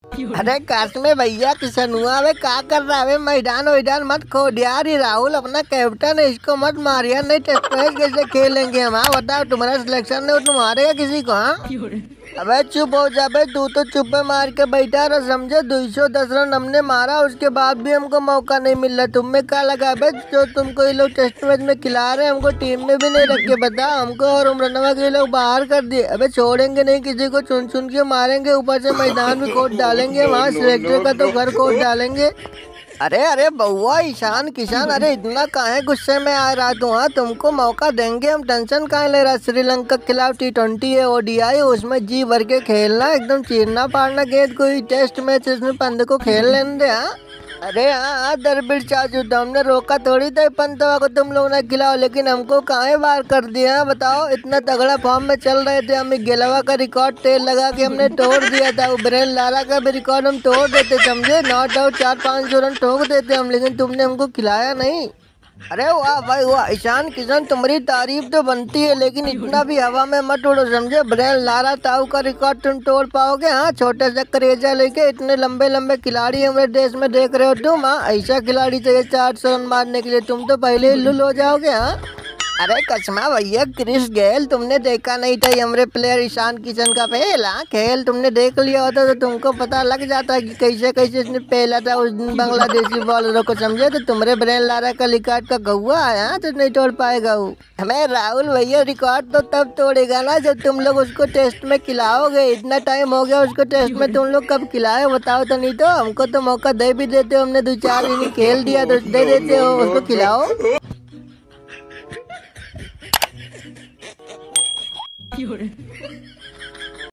अरे काश में भैया किसनुआ वे का कर रहा है? मैदान वैदान मत खोद यार, ये राहुल अपना कैप्टन है, इसको मत मार यार। नहीं टेस्ट मैच कैसे खेलेंगे हम? हाँ बताओ, तुम्हारा सिलेक्शन नहीं, तुम मारेगा किसी को? हाँ अबे चुप हो जा बे, तू तो चुप पे मार के बैठा रहा समझे। 210 रन हमने मारा, उसके बाद भी हमको मौका नहीं मिल रहा। तुम में क्या लगा बे जो तुमको ये लोग टेस्ट मैच में खिला रहे हैं? हमको टीम में भी नहीं रख के बता, हमको और उमरनवा के लोग बाहर कर दिए। अबे छोड़ेंगे नहीं किसी को, चुन चुन के मारेंगे, ऊपर से मैदान भी खोद डालेंगे, वहाँ सिलेक्टर का तो घर खोद डालेंगे। अरे अरे बउआ ईशान किसान, अरे इतना काहे गुस्से में आ रहा तू? हाँ तुमको मौका देंगे हम, टेंशन काहे ले रहा? श्रीलंका के खिलाफ T20 है, ODI, उसमें जी भर के खेलना, एकदम चीरना पाड़ना गेंद। कोई टेस्ट मैच इसमें पंत को खेल लेने दे। हाँ अरे हाँ दरबीर चाचू, तो हमने रोका थोड़ी था पंतवा को तुम लोग ना खिलाओ, लेकिन हमको काहे बार कर दिया? बताओ, इतना तगड़ा फॉर्म में चल रहे थे हम, गेलवा का रिकॉर्ड तेल लगा के हमने तोड़ दिया था। वो ब्रेन लारा का भी रिकॉर्ड हम तोड़ देते समझे, नॉट आउट 400-500 रन ठोक देते हम, लेकिन तुमने हमको खिलाया नहीं। अरे वाह भाई वाह ईशान किशन, तुम्हारी तारीफ तो बनती है, लेकिन इतना भी हवा में मत उड़ो समझे। ब्रेन लारा ताऊ का रिकॉर्ड तुम तोड़ पाओगे? हाँ छोटे से करेजा लेके इतने लंबे लंबे खिलाड़ी हमारे देश में देख रहे हो तुम? हाँ ऐसा खिलाड़ी चाहिए 400 रन मारने के लिए, तुम तो पहले ही लुल हो जाओगे। हाँ अरे कसमा भैया, क्रिस गेल तुमने देखा नहीं था? हमारे प्लेयर ईशान किशन का पहला खेल तुमने देख लिया होता तो तुमको पता लग जाता कि कैसे कैसे इसने पहला था उस दिन बांग्लादेशी बॉलरों को समझे। तो तुम्हारे ब्रेन लारा का रिकॉर्ड का गहुआ आया तो नहीं तोड़ पाएगा वो। हमें राहुल भैया रिकॉर्ड तो तब तोड़ेगा ना जब तुम लोग उसको टेस्ट में खिलाओगे। इतना टाइम हो गया उसको टेस्ट में, तुम लोग कब खिलाए बताओ तो? नहीं तो हमको तो मौका दे भी देते हो, हमने 2-4 इनिंग खेल दिया तो दे देते हो, उसको खिलाओ।